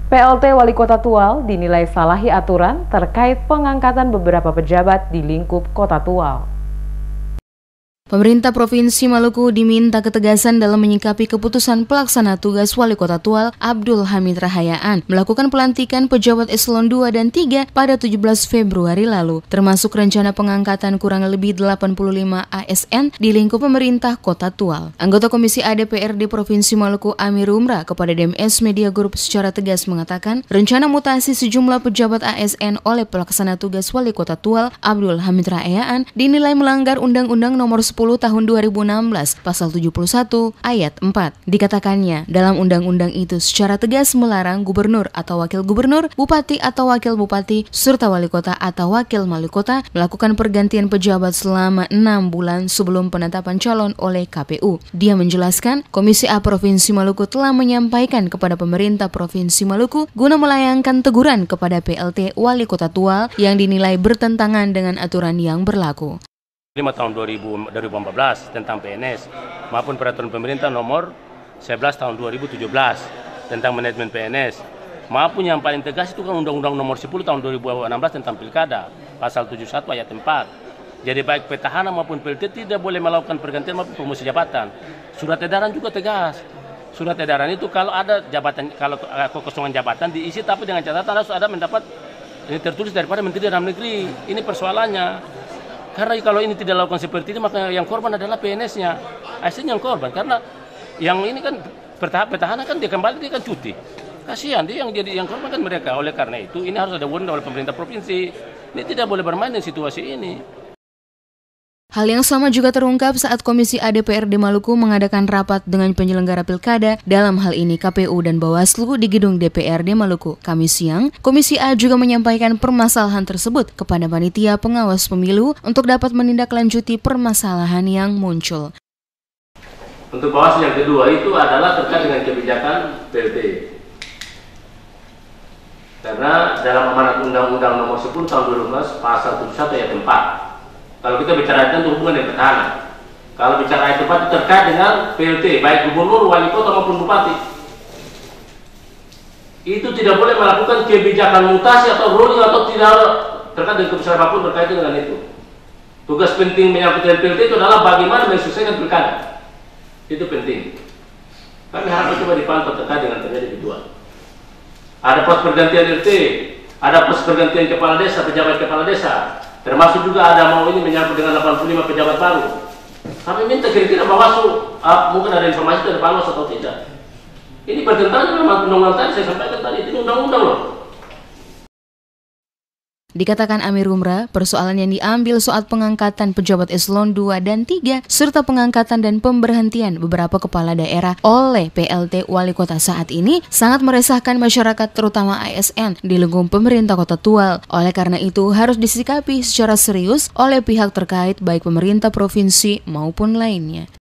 PLT Wali Kota Tual dinilai salahi aturan terkait pengangkatan beberapa pejabat di lingkup Kota Tual. Pemerintah Provinsi Maluku diminta ketegasan dalam menyikapi keputusan pelaksana tugas Wali Kota Tual Abdul Hamid Rahayaan melakukan pelantikan pejabat eselon 2 dan 3 pada 17 Februari lalu, termasuk rencana pengangkatan kurang lebih 85 ASN di lingkup pemerintah Kota Tual. Anggota Komisi A DPRD Provinsi Maluku Amir Umrah kepada DMS Media Group secara tegas mengatakan, rencana mutasi sejumlah pejabat ASN oleh pelaksana tugas Wali Kota Tual Abdul Hamid Rahayaan dinilai melanggar Undang-Undang Nomor 10 Tahun 2016 Pasal 71 Ayat 4. Dikatakannya, dalam undang-undang itu secara tegas melarang gubernur atau wakil gubernur, bupati atau wakil bupati, serta wali kota atau wakil wali kota melakukan pergantian pejabat selama 6 bulan sebelum penetapan calon oleh KPU. Dia menjelaskan, Komisi A Provinsi Maluku telah menyampaikan kepada pemerintah Provinsi Maluku guna melayangkan teguran kepada PLT Wali Kota Tual yang dinilai bertentangan dengan aturan yang berlaku. 5 tahun 2014 tentang PNS maupun peraturan pemerintah nomor 11 tahun 2017 tentang manajemen PNS maupun yang paling tegas itu kan Undang-Undang nomor 10 tahun 2016 tentang Pilkada Pasal 71 Ayat 4. Jadi baik petahana maupun PLT tidak boleh melakukan pergantian maupun promosi jabatan. Surat edaran juga tegas. Surat edaran itu kalau ada jabatan, kalau kekosongan jabatan diisi tapi dengan catatan harus ada mendapat ini tertulis daripada Menteri Dalam Negeri. Ini persoalannya. Karena kalau ini tidak dilakukan seperti itu, maka yang korban adalah PNS-nya. ASN yang korban, karena yang ini kan petahana kan dia kembali, dia kan cuti. Kasihan, dia yang korban kan mereka. Oleh karena itu, ini harus ada wewenang oleh pemerintah provinsi. Ini tidak boleh bermain dengan situasi ini. Hal yang sama juga terungkap saat Komisi A DPRD Maluku mengadakan rapat dengan penyelenggara pilkada, dalam hal ini KPU dan Bawaslu di gedung DPRD Maluku. Kamis siang, Komisi A juga menyampaikan permasalahan tersebut kepada panitia pengawas pemilu untuk dapat menindaklanjuti permasalahan yang muncul. Untuk Bawaslu yang kedua itu adalah terkait dengan kebijakan PLT. Karena dalam amanat Undang-Undang Nomor 10 Tahun 2012 Pasal 71 Ayat 4. Kalau kita bicara itu hubungan dengan petahana. Kalau bicara ayat 4 itu terkait dengan PLT, baik gubernur, wali kota maupun bupati. Itu tidak boleh melakukan kebijakan mutasi atau rolling atau tidak terkait dengan keputusan apapun terkait dengan itu. Tugas penting menyangkut dengan PLT itu adalah bagaimana mensukseskan pilkada. Itu penting. Kami harap coba dipantau terkait dengan terjadi kedua. Ada pos pergantian RT, ada pos pergantian kepala desa, pejabat kepala desa. Termasuk juga ada mau ini menyangkut dengan 85 pejabat baru. Kami minta kira-kira Bawaslu, mungkin ada informasi dari Bawaslu atau tidak. Ini bertentangan dengan undang-undang tadi, saya sampaikan tadi, itu undang-undang loh. Dikatakan Amir Umrah, persoalan yang diambil saat pengangkatan pejabat eselon 2 dan 3 serta pengangkatan dan pemberhentian beberapa kepala daerah oleh PLT Wali Kota saat ini sangat meresahkan masyarakat terutama ASN di lingkup pemerintah Kota Tual. Oleh karena itu harus disikapi secara serius oleh pihak terkait baik pemerintah provinsi maupun lainnya.